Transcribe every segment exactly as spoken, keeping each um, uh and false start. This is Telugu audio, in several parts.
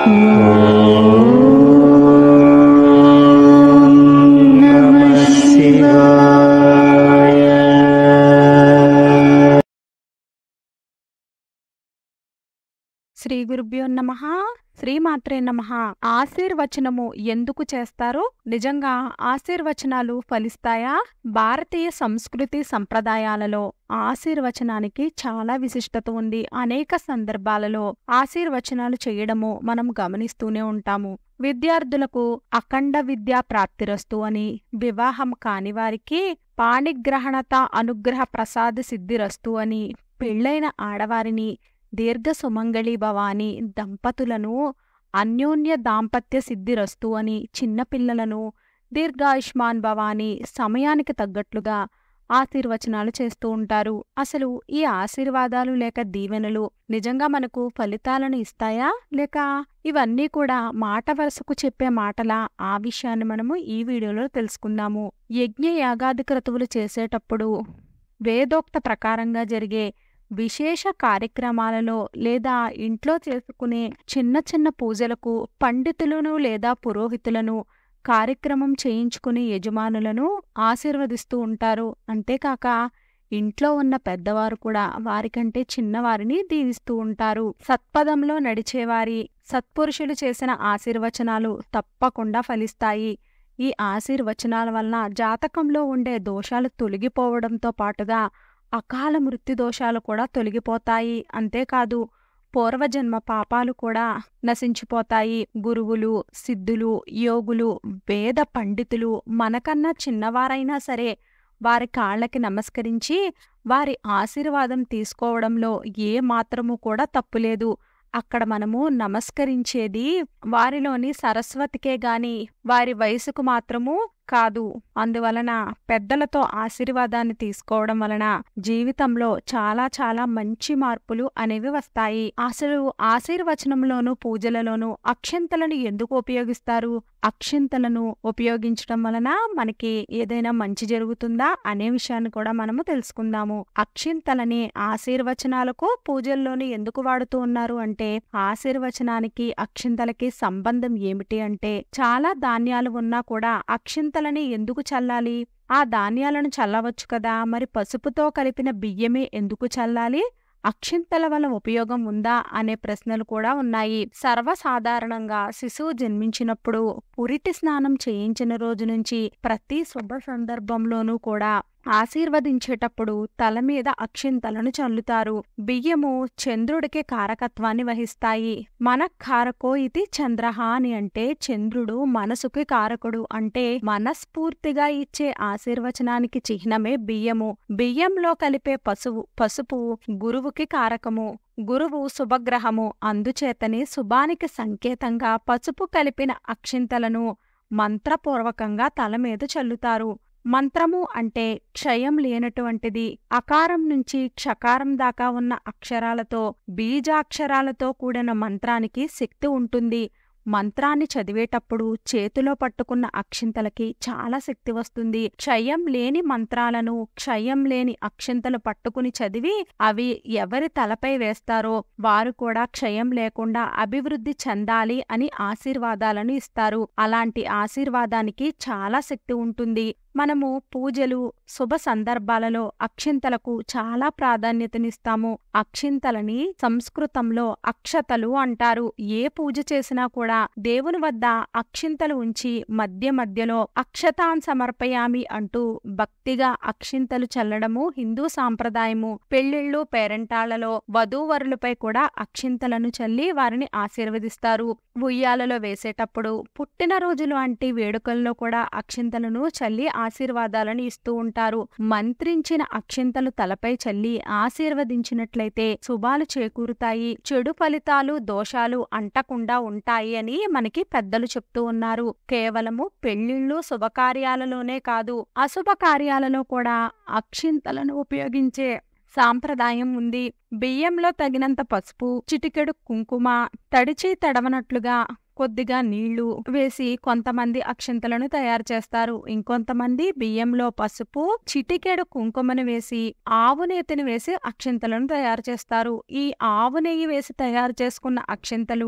శ్రీ గురుభ్యో నమః. శ్రీమాత్రే నమః. ఆశీర్వచనము ఎందుకు చేస్తారు? నిజంగా ఆశీర్వచనాలు ఫలిస్తాయా? భారతీయ సంస్కృతి సంప్రదాయాలలో ఆశీర్వచనానికి చాలా విశిష్టత ఉంది. అనేక సందర్భాలలో ఆశీర్వచనాలు చేయడము మనం గమనిస్తూనే ఉంటాము. విద్యార్థులకు అఖండ విద్యా ప్రాప్తిరస్తు అని, వివాహం కాని వారికి పాణిగ్రహణత అనుగ్రహ ప్రసాద సిద్ధిరస్తు అని, పెళ్లైన ఆడవారిని దీర్ఘ సుమంగళి భవాని దంపతులను అన్యోన్య దాంపత్య సిద్ధిరస్తు అని, చిన్నపిల్లలను దీర్ఘాయుష్మాన్ భవాని సమయానికి తగ్గట్లుగా ఆశీర్వచనాలు చేస్తూ ఉంటారు. అసలు ఈ ఆశీర్వాదాలు లేక దీవెనలు నిజంగా మనకు ఫలితాలను ఇస్తాయా, లేక ఇవన్నీ కూడా మాట వరుసకు చెప్పే మాటలా? ఆ విషయాన్ని మనము ఈ వీడియోలో తెలుసుకుందాము. యజ్ఞ యాగాది క్రతువులు చేసేటప్పుడు వేదోక్త ప్రకారంగా జరిగే విశేష కార్యక్రమాలలో లేదా ఇంట్లో చేసుకునే చిన్న చిన్న పూజలకు పండితులను లేదా పురోహితులను కార్యక్రమం చేయించుకునే యజమానులను ఆశీర్వదిస్తూ ఉంటారు. అంతేకాక ఇంట్లో ఉన్న పెద్దవారు కూడా వారికంటే చిన్నవారిని దీవిస్తూ ఉంటారు. సత్పదంలో నడిచేవారి సత్పురుషులు చేసిన ఆశీర్వచనాలు తప్పకుండా ఫలిస్తాయి. ఈ ఆశీర్వచనాల వలన జాతకంలో ఉండే దోషాలు తొలగిపోవడంతో పాటుగా అకాల మృత్యు దోషాలు కూడా తొలగిపోతాయి. అంతేకాదు పూర్వజన్మ పాపాలు కూడా నశించిపోతాయి. గురువులు, సిద్ధులు, యోగులు, వేద పండితులు మనకన్నా చిన్నవారైనా సరే వారి కాళ్ళకి నమస్కరించి వారి ఆశీర్వాదం తీసుకోవడంలో ఏ మాత్రము కూడా తప్పులేదు. అక్కడ మనము నమస్కరించేది వారిలోని సరస్వతికే గాని వారి వయసుకు మాత్రము కాదు. అందువలన పెద్దలతో ఆశీర్వాదాన్ని తీసుకోవడం వలన జీవితంలో చాలా చాలా మంచి మార్పులు అనేవి వస్తాయి. అసలు ఆశీర్వచనంలోనూ పూజలలోనూ అక్షింతలను ఎందుకు ఉపయోగిస్తారు? అక్షింతలను ఉపయోగించడం వలన మనకి ఏదైనా మంచి జరుగుతుందా అనే విషయాన్ని కూడా మనము తెలుసుకుందాము. అక్షింతలని ఆశీర్వచనాలకు పూజల్లోనూ ఎందుకు వాడుతూ ఉన్నారు అంటే, ఆశీర్వచనానికి అక్షింతలకి సంబంధం ఏమిటి అంటే, చాలా ధాన్యాలు ఉన్నా కూడా అక్షింత లని ఎందుకు చల్లాలి? ఆ ధాన్యాలను చల్లవచ్చు కదా, మరి పసుపుతో కలిపిన బియ్యమే ఎందుకు చల్లాలి? అక్షింతల వల్ల ఉపయోగం ఉందా అనే ప్రశ్నలు కూడా ఉన్నాయి. సర్వసాధారణంగా శిశువు జన్మించినప్పుడు పురిటి స్నానం చేయించిన రోజు నుంచి ప్రతి శుభ సందర్భంలోనూ కూడా ఆశీర్వదించేటప్పుడు తల మీద అక్షింతలను చల్లుతారు. బియ్యము చంద్రుడికి కారకత్వాన్ని వహిస్తాయి. మనఃకారకో ఇది చంద్రహ అని అంటే చంద్రుడు మనసుకి కారకుడు. అంటే మనస్ఫూర్తిగా ఇచ్చే ఆశీర్వచనానికి చిహ్నమే బియ్యము. బియ్యంలో కలిపే పసుపు పసుపు గురువుకి కారకము. గురువు శుభగ్రహము. అందుచేతనే శుభానికి సంకేతంగా పసుపు కలిపిన అక్షింతలను మంత్రపూర్వకంగా తల మీద చల్లుతారు. మంత్రము అంటే క్షయం లేనటువంటిది. అకారం నుంచి క్షకారం దాకా ఉన్న అక్షరాలతో బీజాక్షరాలతో కూడిన మంత్రానికి శక్తి ఉంటుంది. మంత్రాన్ని చదివేటప్పుడు చేతిలో పట్టుకున్న అక్షింతలకి చాలా శక్తి వస్తుంది. క్షయం లేని మంత్రాలను, క్షయం లేని అక్షింతలు పట్టుకుని చదివి అవి ఎవరి తలపై వేస్తారో వారు కూడా క్షయం లేకుండా అభివృద్ధి చెందాలి అని ఆశీర్వాదాలను ఇస్తారు. అలాంటి ఆశీర్వాదానికి చాలా శక్తి ఉంటుంది. మనము పూజలు, శుభ సందర్భాలలో అక్షింతలకు చాలా ప్రాధాన్యతనిస్తాము. అక్షింతలని సంస్కృతంలో అక్షతలు అంటారు. ఏ పూజ చేసినా కూడా దేవుని వద్ద అక్షింతలు ఉంచి మధ్య మధ్యలో అక్షతాన్ సమర్పయామి అంటూ భక్తిగా అక్షింతలు చల్లడము హిందూ సాంప్రదాయము. పెళ్లిళ్ళు, పేరంటాళ్లలో వధూవరులపై కూడా అక్షింతలను చల్లి వారిని ఆశీర్వదిస్తారు. ఉయ్యాలలో వేసేటప్పుడు, పుట్టినరోజులు వంటి వేడుకల్లో కూడా అక్షింతలను చల్లి ఆశీర్వాదాలను ఇస్తూ ఉంటారు. మంత్రించిన అక్షింతలు తలపై చల్లి ఆశీర్వదించినట్లయితే శుభాలు చేకూరుతాయి, చెడు ఫలితాలు, దోషాలు అంటకుండా ఉంటాయి అని మనకి పెద్దలు చెప్తూ ఉన్నారు. కేవలము పెళ్లిళ్ళు, శుభకార్యాలలోనే కాదు, అశుభ కార్యాలలో కూడా అక్షింతలను ఉపయోగించే సాంప్రదాయం ఉంది. బియ్యంలో తగినంత పసుపు, చిటికెడు కుంకుమ, తడిచి తడవనట్లుగా కొద్దిగా నీళ్లు వేసి కొంతమంది అక్షింతలను తయారు చేస్తారు. ఇంకొంతమంది బియ్యంలో పసుపు, చిటికెడు కుంకుమను వేసి ఆవు నేతిని వేసి అక్షింతలను తయారు చేస్తారు. ఈ ఆవు నెయ్యి వేసి తయారు చేసుకున్న అక్షింతలు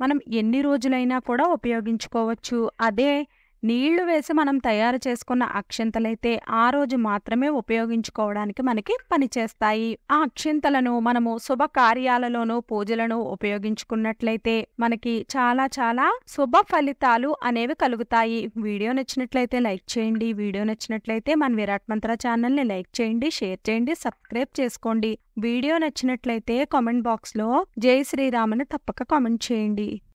మనం ఎన్ని రోజులైనా కూడా ఉపయోగించుకోవచ్చు. అదే నీళ్లు వేసి మనం తయారు చేసుకున్న అక్షింతలైతే ఆ రోజు మాత్రమే ఉపయోగించుకోవడానికి మనకి పనిచేస్తాయి. ఆ అక్షింతలను మనము శుభకార్యాలలోనూ పూజలను ఉపయోగించుకున్నట్లయితే మనకి చాలా చాలా శుభ ఫలితాలు అనేవి కలుగుతాయి. వీడియో నచ్చినట్లయితే లైక్ చేయండి. వీడియో నచ్చినట్లయితే మన విరాట్ మంత్ర ఛానల్ని లైక్ చేయండి, షేర్ చేయండి, సబ్స్క్రైబ్ చేసుకోండి. వీడియో నచ్చినట్లయితే కామెంట్ బాక్స్లో జై శ్రీరామ్ అని తప్పక కామెంట్ చేయండి.